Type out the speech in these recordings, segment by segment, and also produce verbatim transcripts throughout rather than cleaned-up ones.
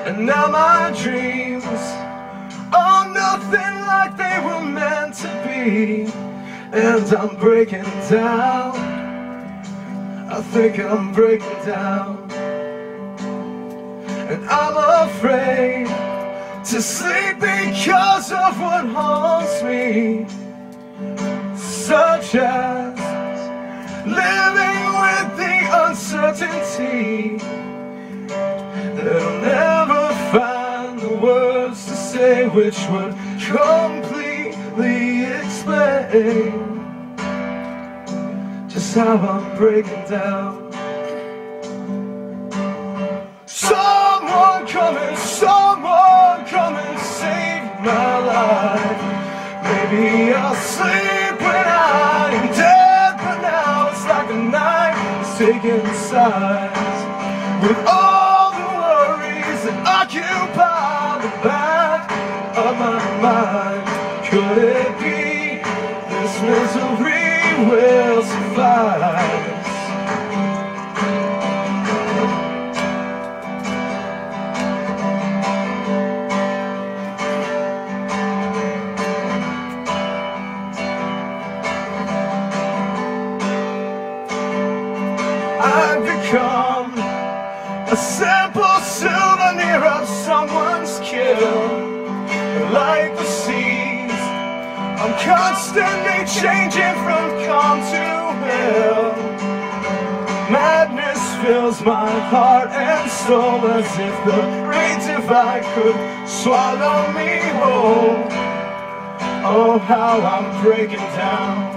And now my dreams are nothing like they were meant to be. And I'm breaking down, I think I'm breaking down. And I'm afraid to sleep because of what haunts me, such as living with the uncertainty that I'll never find the words to say which would completely explain just how I'm breaking down. Someone come and someone come and save my life. Maybe I'll sleep when I'm dead, but now it's like a knife taking sides with all the worries that occupy the back of my mind. Could it be this misery will suffice? I've become a simple souvenir of someone's kill. Like the seas, I'm constantly changing from calm to hell. Madness fills my heart and soul, as if the great divide could swallow me whole. Oh, how I'm breaking down.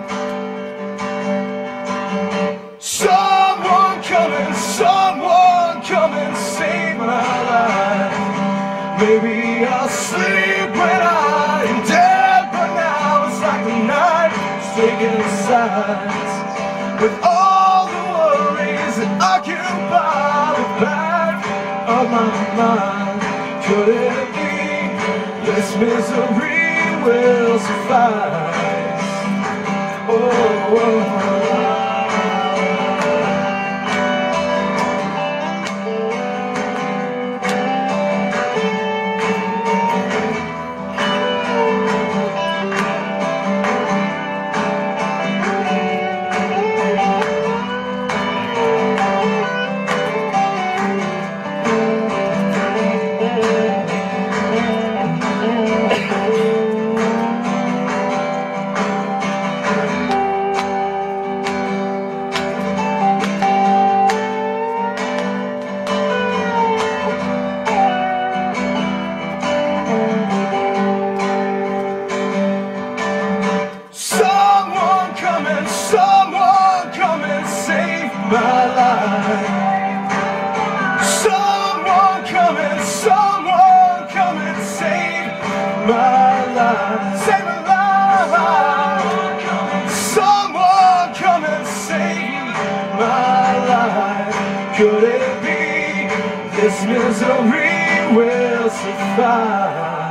Someone come and someone come and save my life. Maybe I'll sleep when I'm dead, but now it's like the night is taking sides with all the worries that occupy the back of my mind. Could it be this misery will suffice? Oh, oh, oh. Someone come and save my life. Someone come and someone come and save my life. Save my life. Someone come and save my life. Could it be this misery will suffice?